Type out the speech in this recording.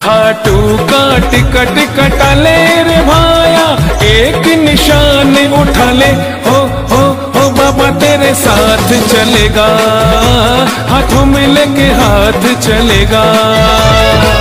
खाटू का टिकट कटा ले रे भाया, एक निशान उठा ले, हो बाबा तेरे साथ चलेगा, हाथों में लेके हाथ चलेगा।